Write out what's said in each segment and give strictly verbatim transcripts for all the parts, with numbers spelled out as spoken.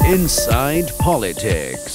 Inside Politics.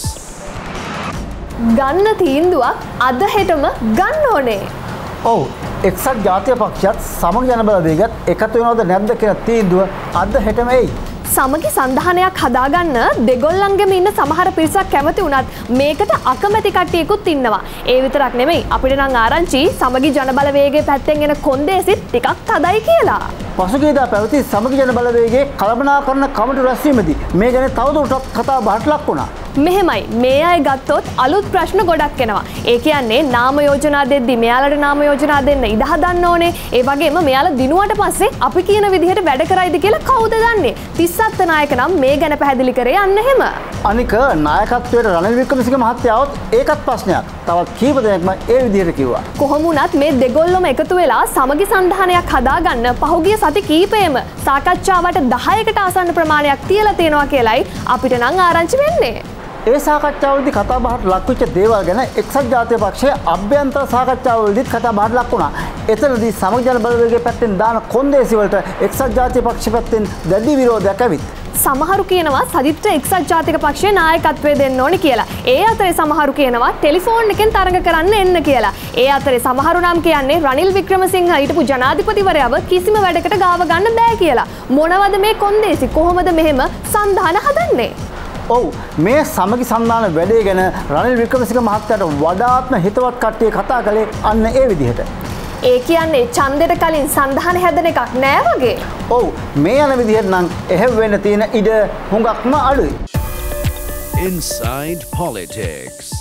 ගන්න තීන්දුවක් අද හෙටම ගන්න ඕනේ. ඔව් එක්සත් ජාතික පක්ෂයත් සමගි ජන බලවේගයත් එකතු වෙනවද නැද්ද කියන තීන්දුව අද හෙටම එයි. සමගි සන්ධානයක් හදාගන්න දෙගොල්ලන්ගෙම ඉන්න සමහර පිරිසක් කැමති වුණත් මේකට අකමැති කට්ටියකුත් ඉන්නවා. ඒ විතරක් නෙමෙයි අපිට නම් ආරංචි සමගි ජන බලවේගයේ පැත්තෙන් එන කොන්දේසිත් ටිකක් තදයි කියලා. පසුගියදා පැවති සමගි ජන බලවේගයේ කළමනාකරණ කමිටු රැස්වීමේදී මේ ගැන තවදුරටත් කතා බහට ලක් වුණා. මෙහෙමයි මේ අය ගත්තොත් අලුත් ප්‍රශ්න ගොඩක් එනවා. ඒ කියන්නේ නාම යෝජනා දෙද්දි මෙයාලට නාම යෝජනා දෙන්න ඉඩ හදන්න ඕනේ. ඒ වගේම මෙයාලා දිනුවට පස්සේ අපි කියන විදිහට වැඩ කරයිද කියලා කවුද දන්නේ? තිස්සත් නායක නම් මේ ගැන පැහැදිලි කරේ අන්න එහෙම. අනික නායකත්වයට රනිල් වික්‍රමසිංහ මහත්තයා આવොත් ඒකත් ප්‍රශ්නයක්. තවත් කීප දෙනෙක්ම ඒ විදිහට කිව්වා. කොහොම වුණත් මේ දෙගොල්ලොම එකතු වෙලා සමගි සන්ධානයක් හදාගන්න පහුගිය සති කීපෙම සාකච්ඡාවට දහයකට ආසන්න ප්‍රමාණයක් තියලා තියෙනවා කියලයි අපිට නම් ආරංචි වෙන්නේ. ඒ සාකච්ඡාවලදී කතා බහට ලක්වෙච්ච දේවල් ගැන එක්සත් ජාතික පක්ෂයේ අභ්‍යන්තර සාකච්ඡාවලදීත් කතා බහට ලක් වුණා. එතනදී සමගි ජන බලවේගයේ පැත්තෙන් දාන කොන්දේසි වලට එක්සත් ජාතික පක්ෂ පැත්තෙන් දැඩි විරෝධයක් ඇවිත්. සමහරු කියනවා සජිත්ට එක්සත් ජාතික පක්ෂයේ නායකත්වය දෙන්න ඕනේ කියලා. ඒ අතරේ සමහරු කියනවා ටෙලිෆෝන් එකෙන් තරඟ කරන්න එන්න කියලා. ඒ අතරේ සමහරු නම් කියන්නේ රනිල් වික්‍රමසිංහ හිටපු ජනාධිපතිවරයාව කිසිම වැඩකට ගාව ගන්න බෑ කියලා. මොනවද මේ කොන්දේසි? කොහොමද මෙහෙම සන්ධාන හදන්නේ? ඔව් මේ සමගි සන්ධාන වැඩේ ගැන රනිල් වික්‍රමසිංහ මහත්තයාට වඩාත්ම හිතවත් කට්ටිය කතා කළේ අන්න ඒ විදිහට. ඒ කියන්නේ ඡන්දෙට කලින් සන්ධාන හැදෙන එකක් නෑ වගේ. ඔව් මේ යන විදිහට නම් එහෙම වෙන්න තියෙන ඉඩ හුඟක්ම අඩුයි. Inside Politics.